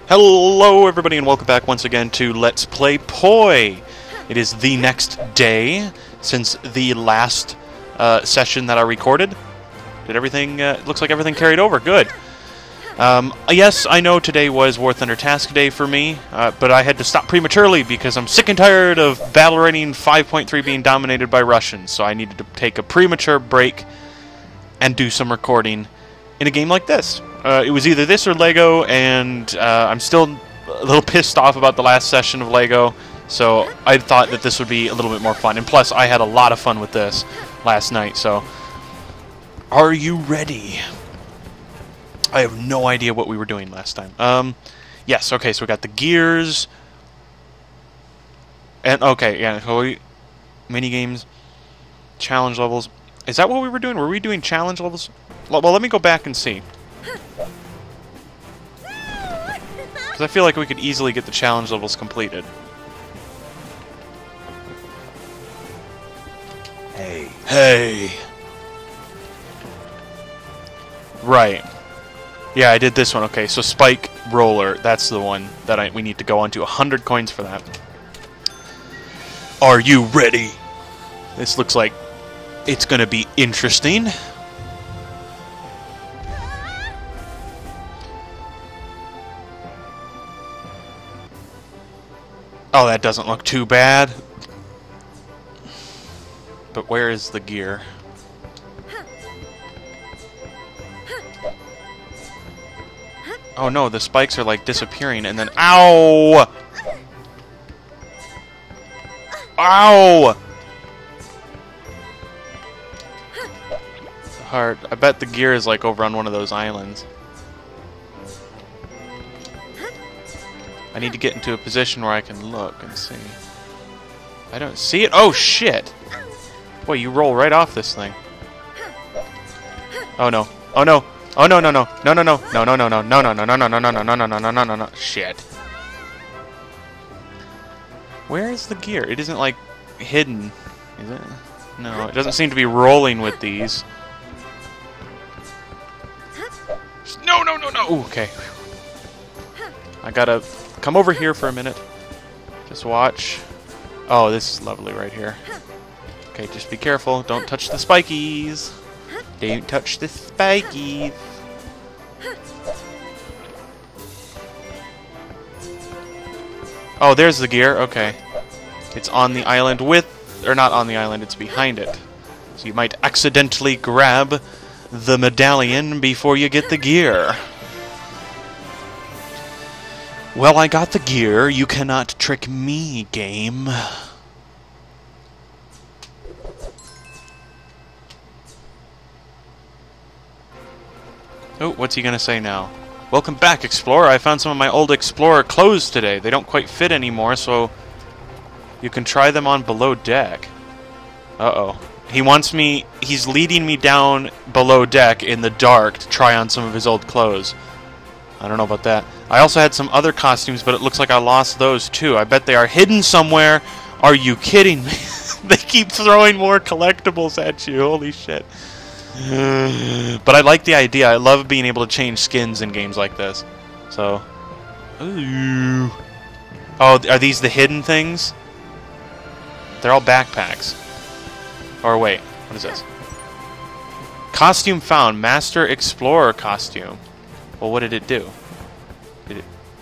Hello everybody and welcome back once again to Let's Play Poi! It is the next day since the last session that I recorded. Did everything, looks like everything carried over, good. Yes, I know today was War Thunder Task Day for me, but I had to stop prematurely because I'm sick and tired of Battle Rating 5.3 being dominated by Russians, so I needed to take a premature break and do some recording in a game like this. It was either this or Lego, and I'm still a little pissed off about the last session of Lego, so I thought that this would be a little bit more fun. And plus, I had a lot of fun with this last night, so... Are you ready? I have no idea what we were doing last time. Yes, okay, so we got the gears... And, okay, yeah, so mini-games, challenge levels... Is that what we were doing? Were we doing challenge levels? Well, let me go back and see. Because I feel like we could easily get the challenge levels completed. Hey. Hey! Right. Yeah, I did this one. Okay, so Spike Roller. That's the one that we need to go on to. 100 coins for that. Are you ready? This looks like it's going to be interesting. Oh, that doesn't look too bad. But where is the gear? Oh no, the spikes are like disappearing and then... Ow! Ow! Hard. I bet the gear is like over on one of those islands. I need to get into a position where I can look and see. I don't see it. Oh shit! Boy, you roll right off this thing. Oh no! Oh no! Oh no! No no! No no no! No no no no no no no no no no no no no no no no no no! Shit! Where is the gear? It isn't like hidden, is it? No, it doesn't seem to be rolling with these. No no no no! Ooh, okay. I gotta come over here for a minute. Just watch. Oh, this is lovely right here. Okay, just be careful. Don't touch the spikies. Don't touch the spikies. Oh, there's the gear. Okay. It's on the island with... Or not on the island, it's behind it. So you might accidentally grab the medallion before you get the gear. Well, I got the gear. You cannot trick me, game. Oh, what's he gonna say now? Welcome back, Explorer. I found some of my old Explorer clothes today. They don't quite fit anymore, so you can try them on below deck. Uh-oh. He wants me... He's leading me down below deck in the dark to try on some of his old clothes. I don't know about that. I also had some other costumes, but it looks like I lost those too. I bet they are hidden somewhere. Are you kidding me? They keep throwing more collectibles at you. Holy shit. But I like the idea. I love being able to change skins in games like this. So. Ooh. Oh, are these the hidden things? They're all backpacks. Or wait, what is this? Costume found. Master Explorer costume. Well, what did it do? Did it...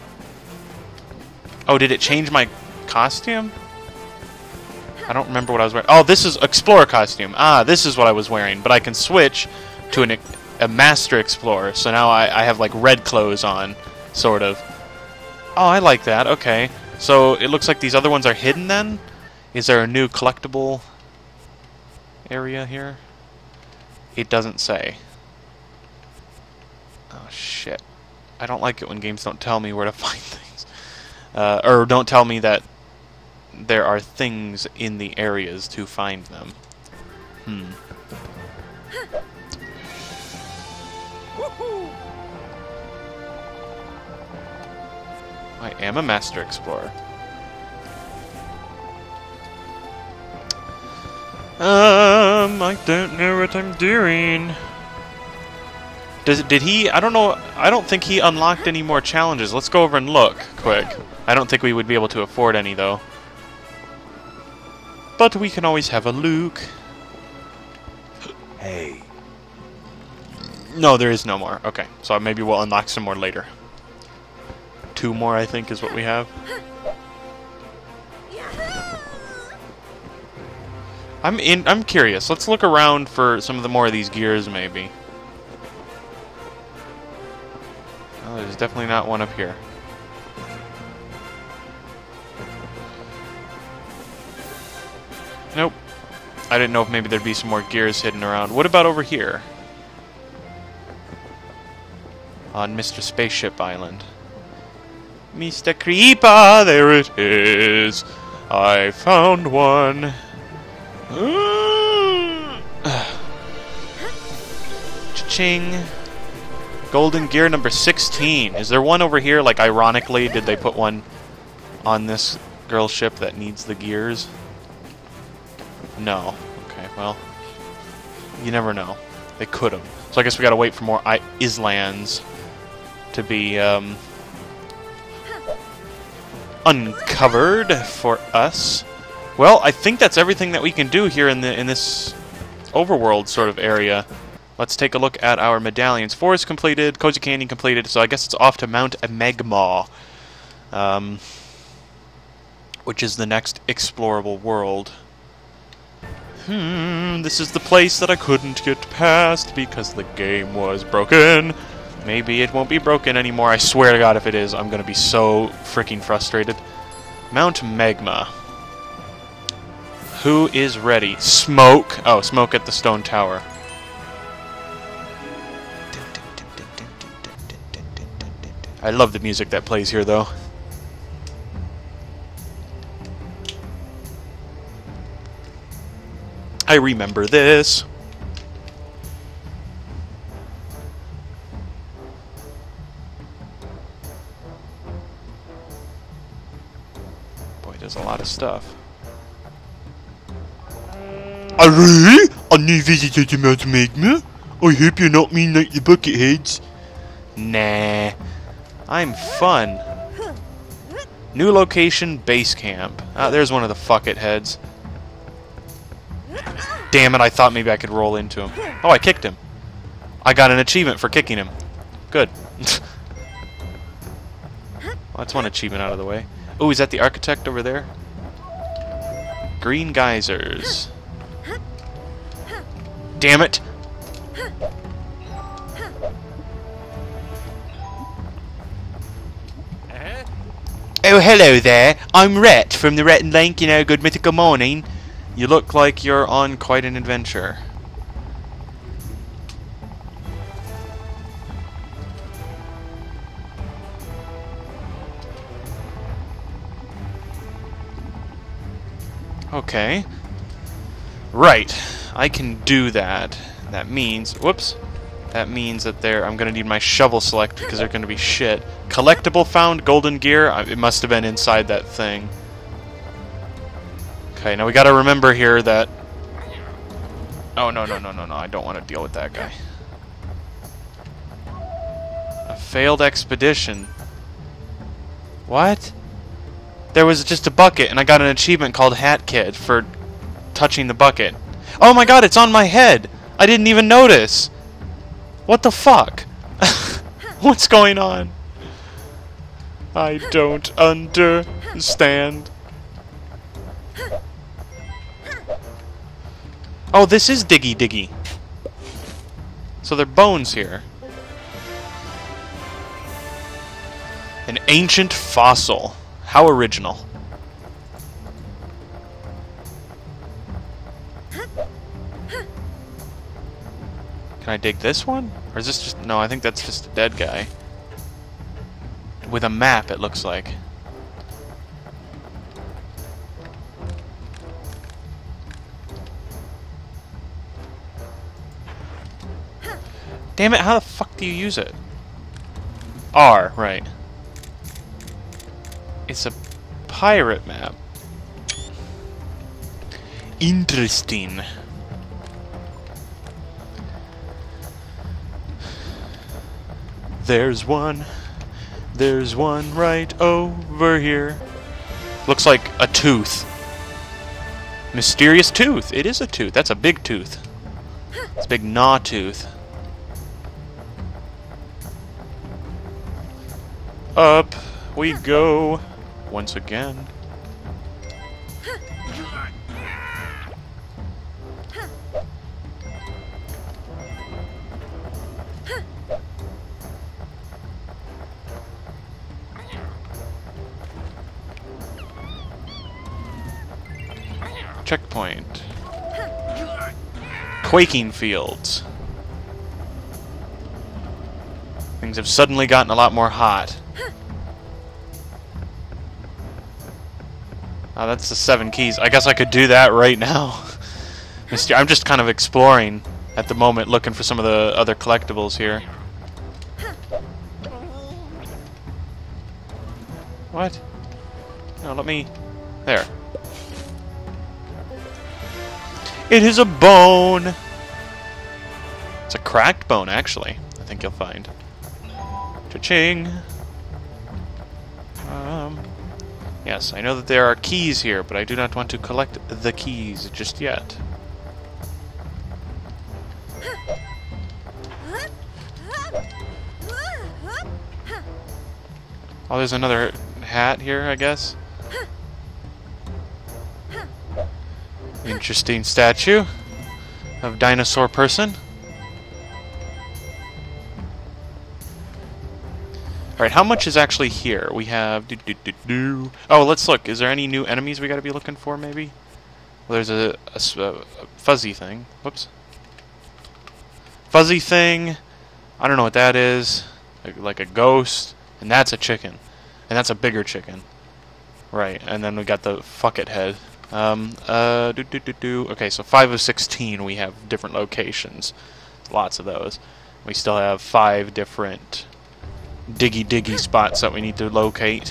Oh, did it change my costume? I don't remember what I was wearing. Oh, this is Explorer costume. Ah, this is what I was wearing. But I can switch to a Master Explorer. So now I have like red clothes on, sort of. Oh, I like that. Okay. So it looks like these other ones are hidden then? Is there a new collectible area here? It doesn't say. Oh, shit. I don't like it when games don't tell me where to find things. Or don't tell me that there are things in the areas to find them. I am a Master Explorer. I don't know what I'm doing. Did he? I don't know. I don't think he unlocked any more challenges. Let's go over and look quick. I don't think we would be able to afford any though. But we can always have a look. Hey. No, there is no more. Okay, so maybe we'll unlock some more later. 2 more, I think, is what we have. I'm curious. Let's look around for some of the more of these gears, maybe. Oh, there's definitely not one up here. Nope. I didn't know if maybe there'd be some more gears hidden around. What about over here? On Mr. Spaceship Island. Mr. Creeper, there it is. I found one. Cha-ching. Golden gear number 16. Is there one over here? Like, ironically, did they put one on this girl ship that needs the gears? No. Okay, well, you never know. They could have. So I guess we gotta wait for more islands to be uncovered for us. Well, I think that's everything that we can do here in this overworld sort of area. Let's take a look at our medallions. Forest completed, Cozy Canyon completed, so I guess it's off to Mount Magma, which is the next explorable world. This is the place that I couldn't get past because the game was broken. Maybe it won't be broken anymore. I swear to God, if it is, I'm going to be so freaking frustrated. Mount Magma. Who is ready? Smoke. Oh, Smoke at the stone tower. I love the music that plays here, though. I remember this. Boy, there's a lot of stuff. Alright, a new visitor to Mount Magma. I hope you're not mean like the Bucketheads. Nah. I'm fun. New location, base camp. Ah, there's one of the fuck it heads. Damn it, I thought maybe I could roll into him. Oh, I kicked him. I got an achievement for kicking him. Good. Well, that's one achievement out of the way. Oh, is that the architect over there? Green geysers. Damn it! Oh, hello there. I'm Rhett from the Rhett and Link, you know, good mythical morning. You look like you're on quite an adventure. Okay. Right. I can do that. That means... Whoops. That means that I'm going to need my shovel select because they're going to be shit. Collectible found golden gear. It must have been inside that thing. Okay, now we got to remember here that... Oh, no. I don't want to deal with that guy. A failed expedition. What? There was just a bucket, and I got an achievement called Hat Kid for touching the bucket. Oh my god, it's on my head! I didn't even notice! What the fuck? What's going on? I don't understand. Oh, this is Diggy Diggy. So they're bones here. An ancient fossil. How original. Can I dig this one? Or is this just... No, I think that's just a dead guy. With a map, it looks like. Damn it, how the fuck do you use it? R, right. It's a pirate map. Interesting. There's one. There's one right over here. Looks like a tooth. Mysterious tooth. It is a tooth. That's a big tooth. It's a big gnaw tooth. Up we go once again. Checkpoint. Quaking fields. Things have suddenly gotten a lot more hot. Oh, that's the 7 keys. I guess I could do that right now. I'm just kind of exploring at the moment, looking for some of the other collectibles here. What? No, let me... There. It is a bone! It's a cracked bone, actually. I think you'll find. Cha-ching! Yes, I know that there are keys here, but I do not want to collect the keys just yet. Oh, there's another hat here, I guess. Interesting statue of dinosaur person. Alright, how much is actually here? We have... Oh, let's look. Is there any new enemies we gotta be looking for, maybe? Well, there's a fuzzy thing. Whoops. Fuzzy thing. I don't know what that is. Like a ghost. And that's a chicken. And that's a bigger chicken. Right, and then we got the fuck it head. Okay, so 5 of 16 we have different locations. Lots of those. We still have 5 different diggy spots that we need to locate.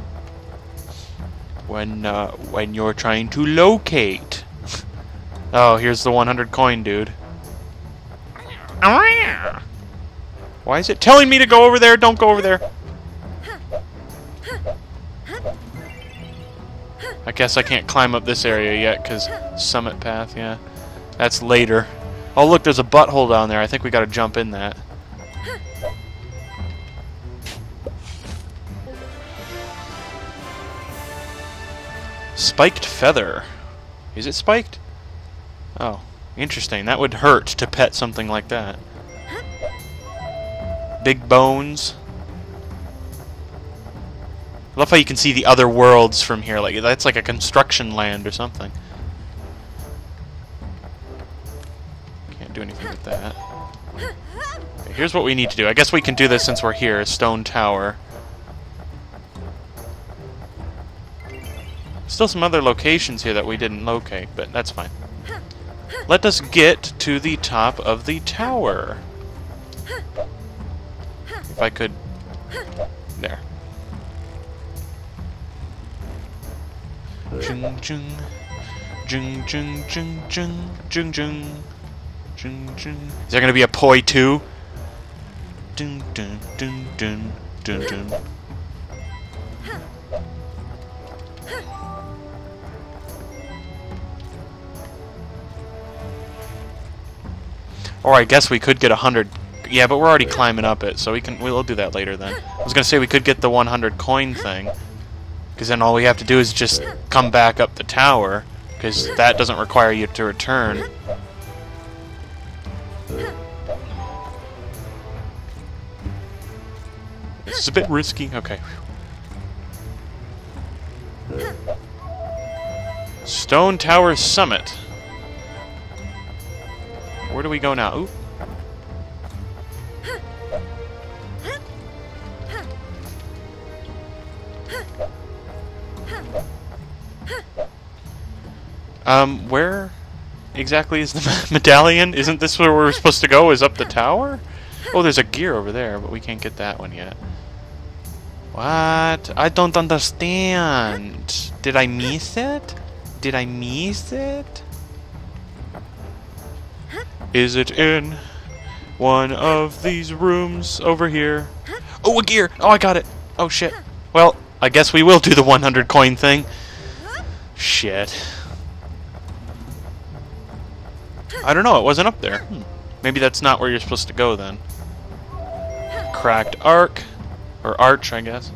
When you're trying to locate. Oh, here's the 100 coin dude. Why is it telling me to go over there? Don't go over there. I guess I can't climb up this area yet, because summit path, yeah. That's later. Oh, look, there's a butthole down there. I think we gotta jump in that. Spiked feather. Is it spiked? Oh, interesting. That would hurt to pet something like that. Big bones. I love how you can see the other worlds from here. Like that's like a construction land or something. Can't do anything with that. Okay, here's what we need to do. I guess we can do this since we're here. A stone tower. Still some other locations here that we didn't locate, but that's fine. Let us get to the top of the tower. If I could... There. Jung jung jung jung jung jung jung jung jung jung. Is there gonna be a poi too? Dun dun dun dun dun dun. Or I guess we could get 100. Yeah, but we're already climbing up it, so we'll do that later then. I was gonna say we could get the 100 coin thing. Because then all we have to do is just come back up the tower, because that doesn't require you to return. This is a bit risky. Okay. Stone Tower Summit. Where do we go now? Ooh. Where exactly is the medallion? Isn't this where we're supposed to go? Is up the tower? Oh, there's a gear over there, but we can't get that one yet. What? I don't understand. Did I miss it? Did I miss it? Is it in One of these rooms over here. Oh, a gear! Oh, I got it! Oh, shit. Well, I guess we will do the 100 coin thing. Shit. I don't know, it wasn't up there. Maybe that's not where you're supposed to go then. Cracked arc. Or arch, I guess.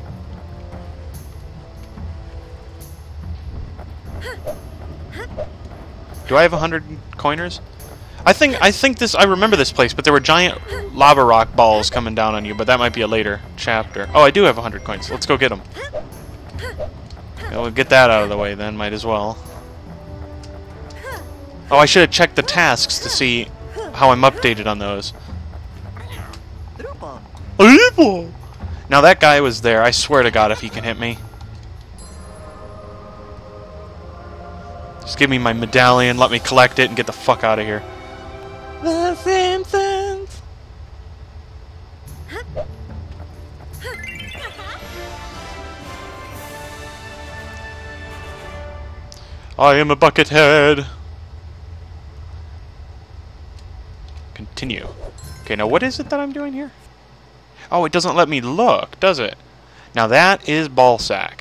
Do I have 100 coiners? I remember this place, but there were giant lava rock balls coming down on you, but that might be a later chapter. Oh, I do have 100 coins. Let's go get them. Yeah, we'll get that out of the way then, might as well. Oh, I should have checked the tasks to see how I'm updated on those. Now that guy was there. I swear to God if he can hit me. Just give me my medallion, let me collect it, and get the fuck out of here. The Simpsons! I am a buckethead. Continue. Okay, now what is it that I'm doing here? Oh, it doesn't let me look, does it? Now that is ballsack.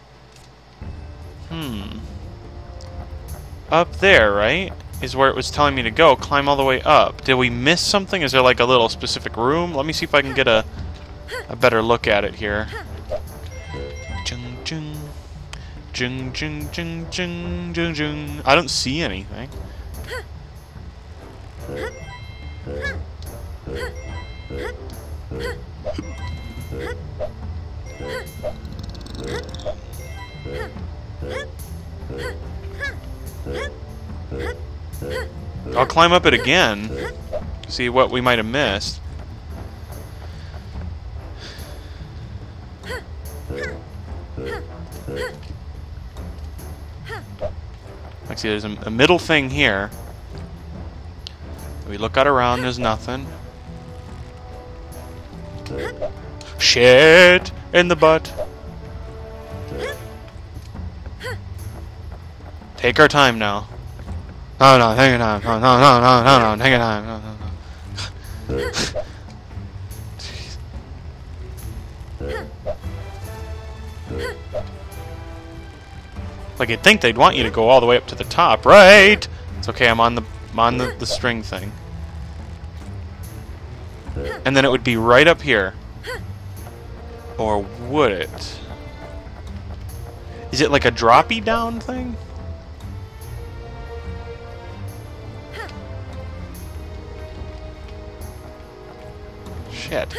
Up there, right? Is where it was telling me to go. Climb all the way up. Did we miss something? Is there like a little specific room? Let me see if I can get a better look at it here. Jung jung. Jung jung jung jung jung jung. I don't see anything. I'll climb up it again. See what we might have missed. Like, see, there's a middle thing here. We look out around, there's nothing. Shit in the butt. Take our time now. No, no, take your time. No, no, no, no, no, no, take your time. No, no, no. Like, you'd think they'd want you to go all the way up to the top, right? It's okay, I'm on the string thing. And then it would be right up here. Or would it? Is it like a droppy down thing? Shit.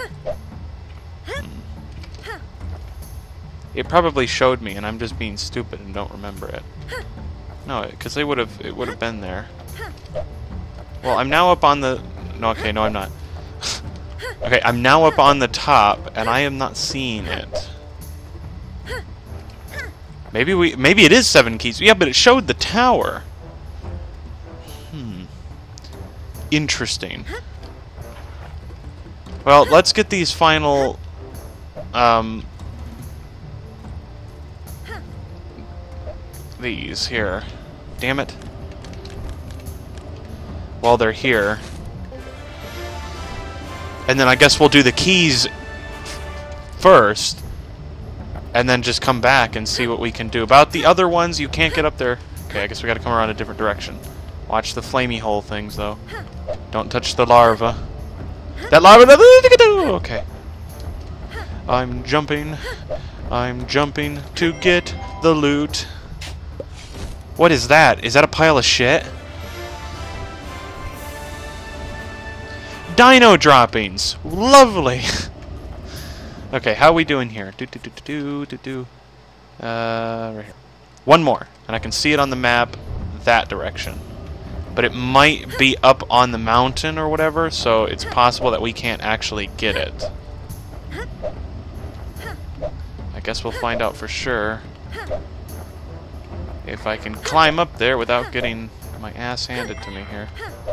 It probably showed me, and I'm just being stupid and don't remember it. No, because it would have been there. Well, I'm now up on the. No, okay, no, I'm not. Okay, I'm now up on the top, and I am not seeing it. Maybe it is 7 keys. Yeah, but it showed the tower. Interesting. Well, let's get these final these here. Damn it. While they're here. And then I guess we'll do the keys first. And then just come back and see what we can do. About the other ones, you can't get up there. Okay, I guess we gotta come around a different direction. Watch the flamey hole things, though. Don't touch the larva. That larva... Okay. I'm jumping to get the loot. What is that? Is that a pile of shit? Dino droppings! Lovely! Okay, how are we doing here? Right here. One more, and I can see it on the map that direction. But it might be up on the mountain or whatever, so it's possible that we can't actually get it. I guess we'll find out for sure. If I can climb up there without getting my ass handed to me here.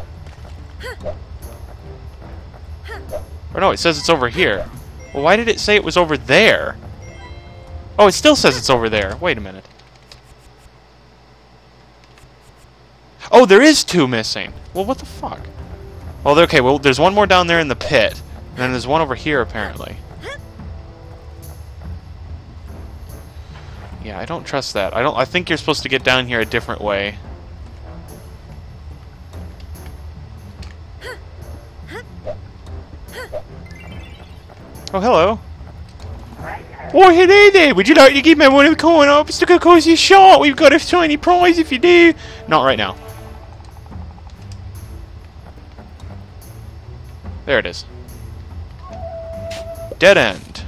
Or no, it says it's over here. Well, why did it say it was over there? Oh, it still says it's over there. Wait a minute. Oh, there is 2 missing. Well, what the fuck? Well, okay, well, there's one more down there in the pit. And then there's one over here, apparently. Yeah, I don't trust that. I think you're supposed to get down here a different way. Oh, hello. Oh, hello there. Would you like to give me one of the coin obstacle courses shot? We've got a tiny prize if you do. Not right now. There it is. Dead end.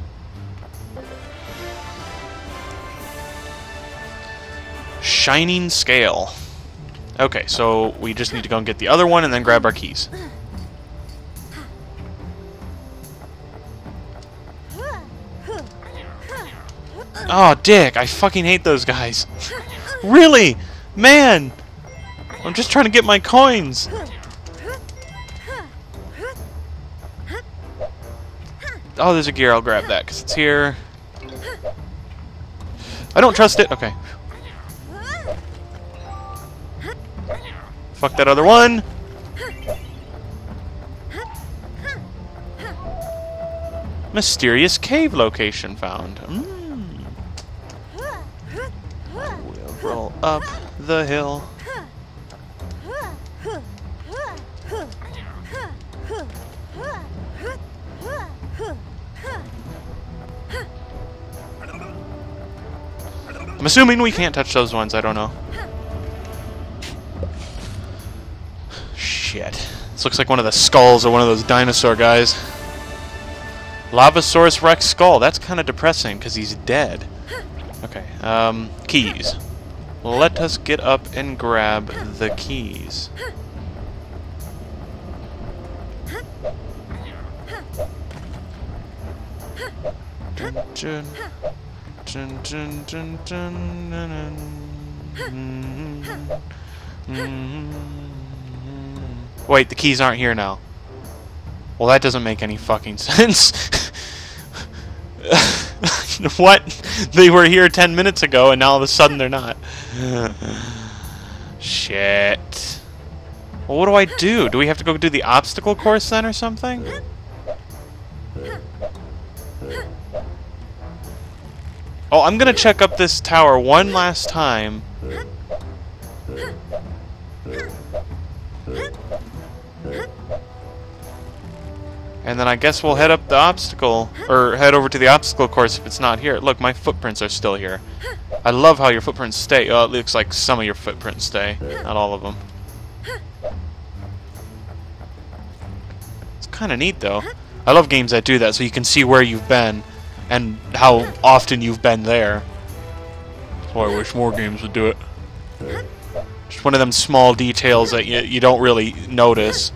Shining scale. Okay, so we just need to go and get the other one and then grab our keys. Oh, dick. I fucking hate those guys. Really? Man! I'm just trying to get my coins. Oh, there's a gear. I'll grab that because it's here. I don't trust it. Okay. Fuck that other one. Mysterious cave location found. We'll roll up the hill. I'm assuming we can't touch those ones. I don't know. Shit. This looks like one of the skulls of one of those dinosaur guys. Lavasaurus Rex skull. That's kind of depressing because he's dead. Okay. Keys. Let us get up and grab the keys. Dun, dun. Dun, dun, dun, dun, dun, dun. Wait, the keys aren't here now. Well, that doesn't make any fucking sense. What? They were here 10 minutes ago, and now all of a sudden they're not. Shit. Well, what do I do? Do we have to go do the obstacle course then or something? Oh, I'm gonna check up this tower one last time. And then I guess we'll head up the obstacle, or head over to the obstacle course if it's not here. Look, my footprints are still here. I love how your footprints stay. Oh, it looks like some of your footprints stay, not all of them. It's kind of neat, though. I love games that do that, so you can see where you've been and how often you've been there. That's why I wish more games would do it. Just one of them small details that you don't really notice.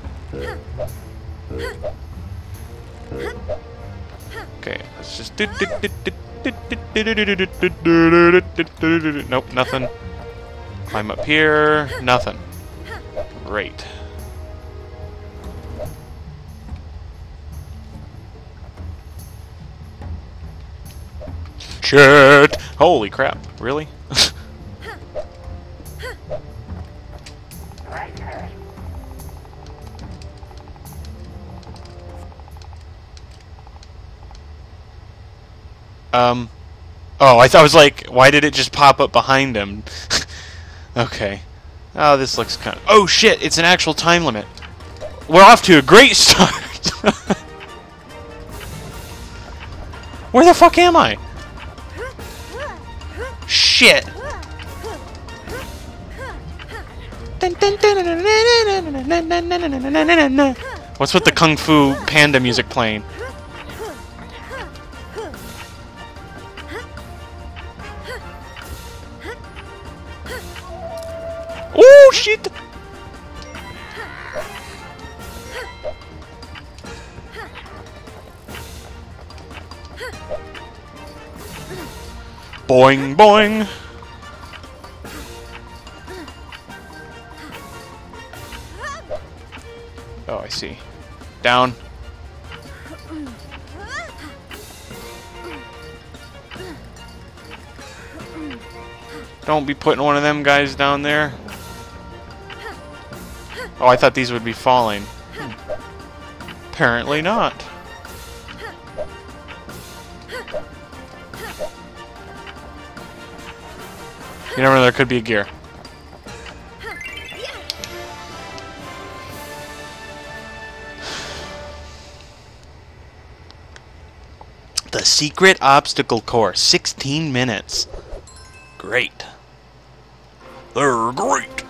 Okay, let's just... Nope, nothing. Climb up here. Nothing. Great. Shit! Holy crap, really? Oh, I was like, why did it just pop up behind him? Okay. Oh, this looks kind of... Oh, shit! It's an actual time limit. We're off to a great start! Where the fuck am I? Shit! What's with the Kung Fu Panda music playing? Oh shit! Boing boing. Oh, I see. Down. Don't be putting one of them guys down there. Oh, I thought these would be falling. Apparently not. You never know, there could be a gear. The secret obstacle course, 16 minutes. Great. They're great.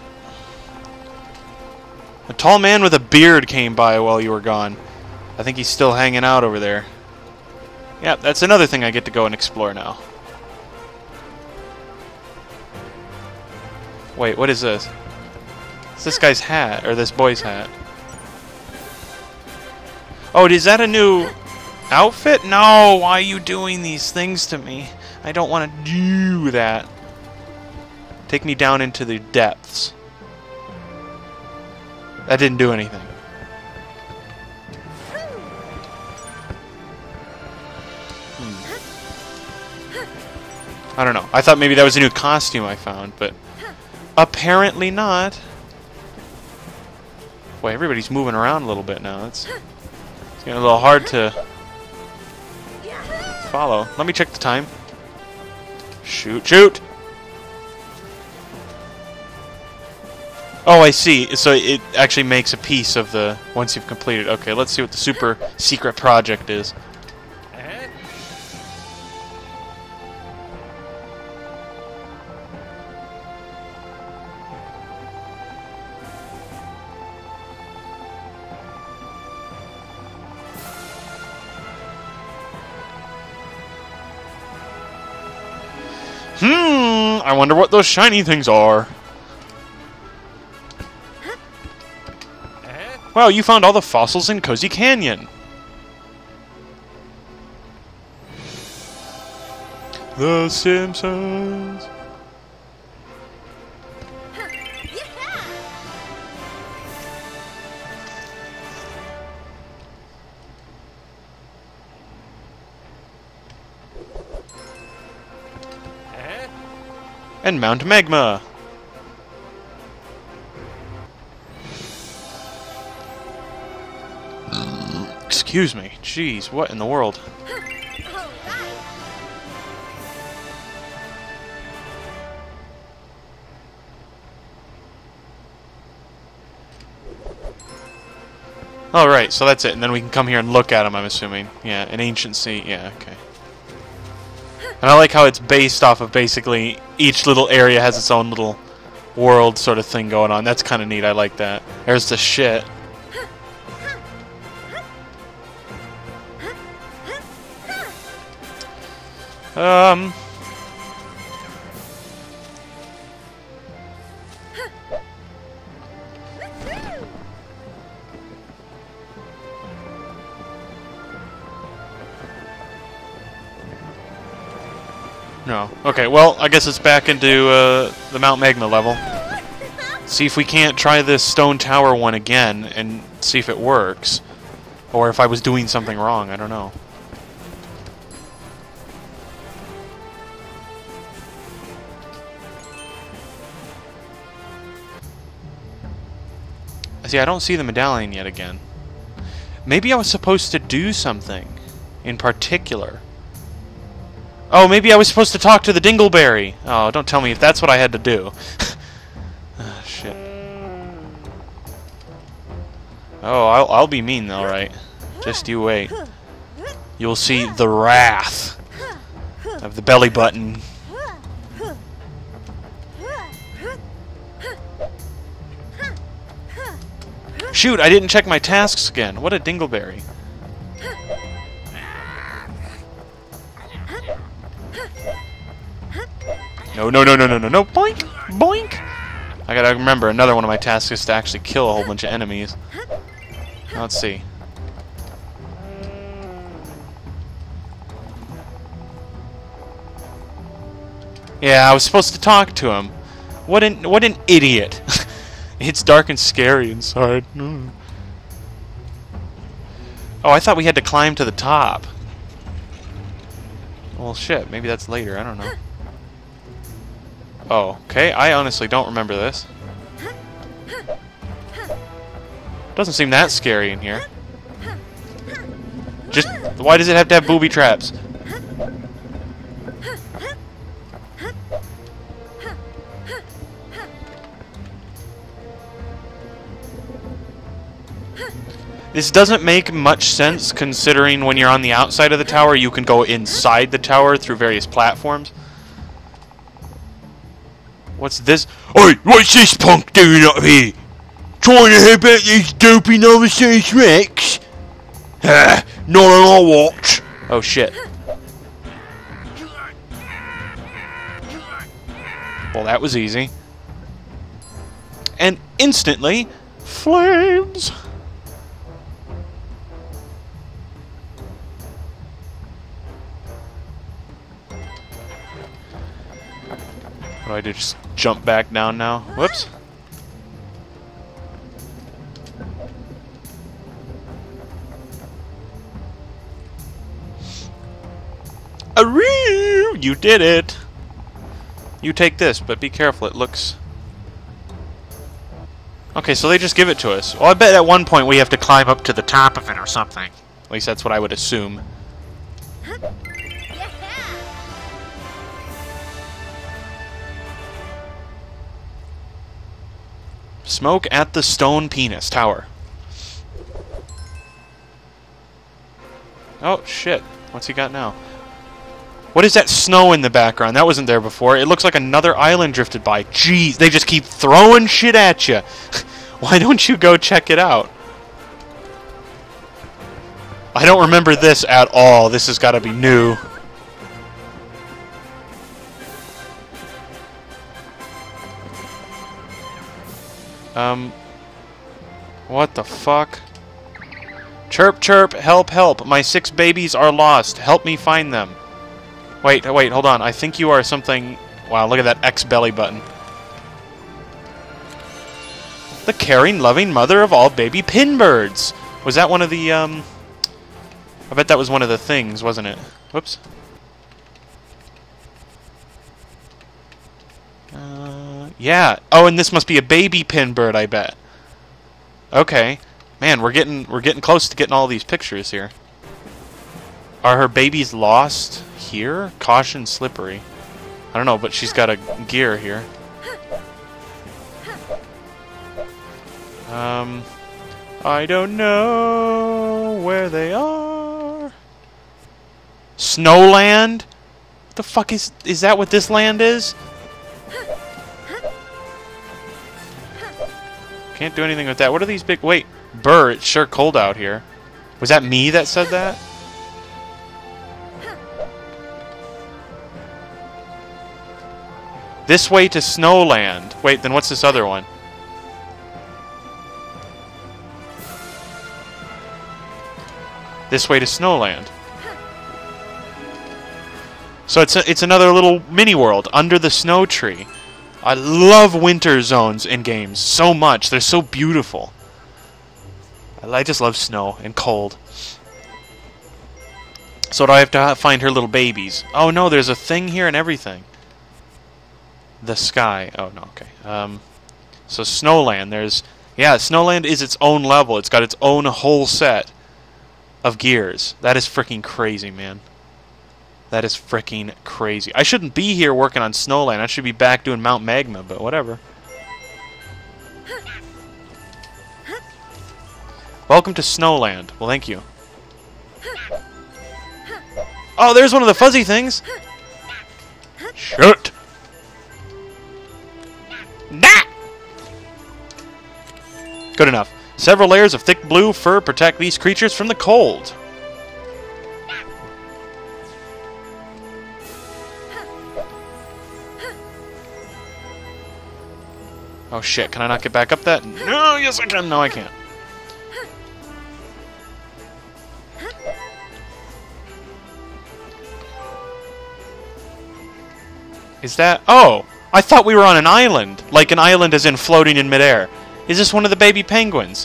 A tall man with a beard came by while you were gone. I think he's still hanging out over there. Yeah, that's another thing I get to go and explore now. Wait, what is this? It's this guy's hat, or this boy's hat. Oh, is that a new outfit? No, why are you doing these things to me? I don't want to do that. Take me down into the depths. That didn't do anything. I don't know. I thought maybe that was a new costume I found, but apparently not. Boy, everybody's moving around a little bit now. It's getting a little hard to follow. Let me check the time. Shoot, shoot! Oh, I see. So it actually makes a piece of the once you've completed. Okay, let's see what the super secret project is. I wonder what those shiny things are. Wow, you found all the fossils in Cozy Canyon. The Simpsons. And Mount Magma. Excuse me. Jeez, what in the world? Alright, so that's it. And then we can come here and look at them, I'm assuming. Yeah, an ancient sea. Yeah, okay. And I like how it's based off of basically each little area has its own little world sort of thing going on. That's kind of neat. I like that. There's the shit. No. Okay, well, I guess it's back into the Mount Magma level. See if we can't try this stone tower one again and see if it works. Or if I was doing something wrong, I don't know. See, I don't see the medallion yet again. Maybe I was supposed to do something in particular. Oh, maybe I was supposed to talk to the Dingleberry. Oh, don't tell me if that's what I had to do. Oh, shit. Oh, I'll be mean, though, right? Just you wait. You'll see the wrath of the belly button. Shoot, I didn't check my tasks again. What a Dingleberry. No, no, no, no, no, no, no. Boink! Boink! I gotta remember, another one of my tasks is to actually kill a whole bunch of enemies. Now, let's see. Yeah, I was supposed to talk to him. What an idiot. It's dark and scary inside. Oh, I thought we had to climb to the top. Well, shit, maybe that's later, I don't know. Oh, okay, I honestly don't remember this. Doesn't seem that scary in here. Why does it have to have booby traps? This doesn't make much sense considering when you're on the outside of the tower, you can go inside the tower through various platforms. What's this? Oi, what's this punk doing up here? Trying to headbutt these dopey Novosaurus Rex? Ah, not on our watch. Oh shit. Well, that was easy. And instantly, flames! What do I do? Just jump back down now? Whoops. Aroo! You did it! You take this, but be careful, it looks... Okay, so they just give it to us. Well, I bet at one point we have to climb up to the top of it or something. At least that's what I would assume. Smoke at the Stone Penis Tower. Oh, shit. What's he got now? What is that snow in the background? That wasn't there before. It looks like another island drifted by. Jeez, they just keep throwing shit at you. Why don't you go check it out? I don't remember this at all. This has got to be new. What the fuck? Chirp, chirp, help, help. My 6 babies are lost. Help me find them. Wait, hold on. I think you are something... Wow, look at that X belly button. The caring, loving mother of all baby pinbirds. Was that one of the, I bet that was one of the things, wasn't it? Whoops. Yeah. Oh, and this must be a baby pinbird, I bet. Okay. Man, we're getting close to getting all these pictures here. Are her babies lost here? Caution slippery. I don't know, but she's got a gear here. I don't know where they are. Snowland? What the fuck is that what this land is? Can't do anything with that. What are these big... Wait, Burr, it's sure cold out here. Was that me that said that? This way to Snowland. Wait, then what's this other one? This way to Snowland. So it's another little mini world under the snow tree. I love winter zones in games so much. They're so beautiful. I just love snow and cold. So do I have to find her little babies? Oh no, there's a thing here and everything. The sky. Oh no, okay. So Snowland, there's... Yeah, Snowland is its own level. It's got its own whole set of gears. That is freaking crazy, man. That is freaking crazy. I shouldn't be here working on Snowland. I should be back doing Mount Magma, but whatever. Welcome to Snowland. Well, thank you. Oh, there's one of the fuzzy things. Shut. Nah. Good enough. Several layers of thick blue fur protect these creatures from the cold. Oh shit, can I not get back up that? No, yes I can. No, I can't. Is that... Oh! I thought we were on an island. Like an island as in floating in midair. Is this one of the baby penguins?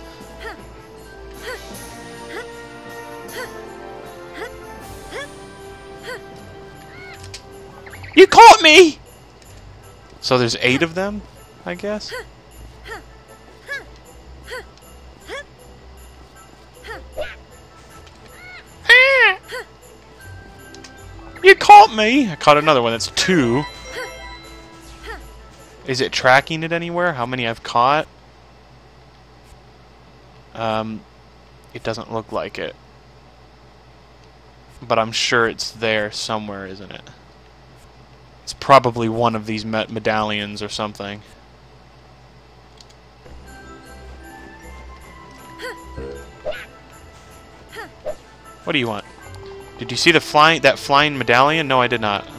You caught me! So there's 8 of them, I guess? You caught me! I caught another one. That's 2. Is it tracking it anywhere? How many I've caught? It doesn't look like it. But I'm sure it's there somewhere, isn't it? It's probably one of these medallions or something. What do you want? Did you see that flying medallion? No, I did not.